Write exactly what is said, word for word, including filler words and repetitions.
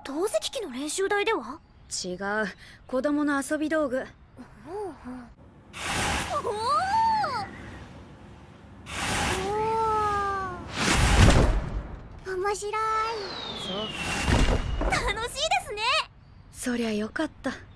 透析機の練習台では？ 違う、子供の遊び道具。 おお。面白い。 そう。 楽しいですね。 そりゃよかった。